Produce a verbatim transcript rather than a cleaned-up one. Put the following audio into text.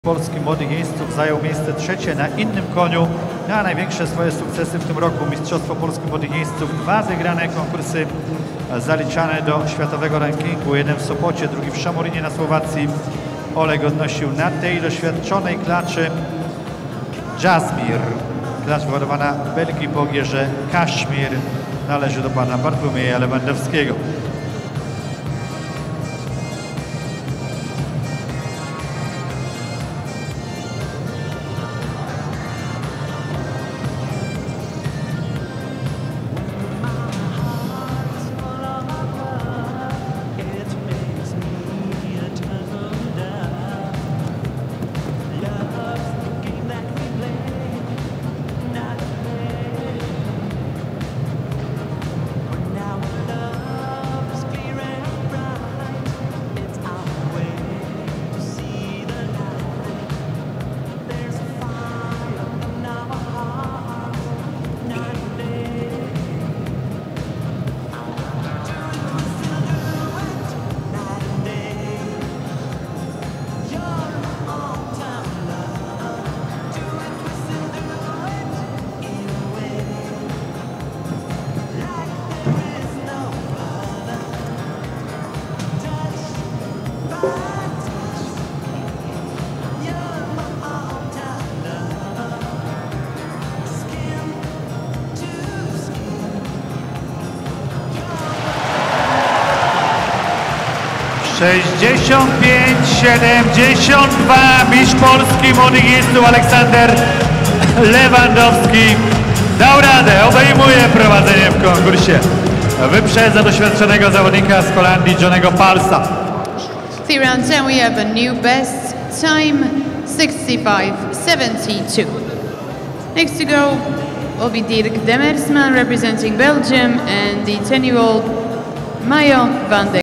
Polski młodych jeźdźców zajął miejsce trzecie na innym koniu, a największe swoje sukcesy w tym roku Mistrzostwo Polski młodych jeźdźców, dwa wygrane konkursy zaliczane do światowego rankingu, jeden w Sopocie, drugi w Szamorinie na Słowacji. Oleg odnosił na tej doświadczonej klaczy Jasmir. Klacz wyładowana w Belgii po gierze Kaszmir należy do pana Bartłomieja Lewandowskiego. sześćdziesiąt pięć siedemdziesiąt dwa mistrz Polski młodych jeźdźców Aleksander Lewandowski dał radę, obejmuje prowadzenie w konkursie. Wyprzedza doświadczonego zawodnika z Holandii Johnego Palsa. Three round ten, we have a new best time, sixty-five seventy-two. Next to go will be Dirk Demersman representing Belgium and the ten-year-old Mayo van de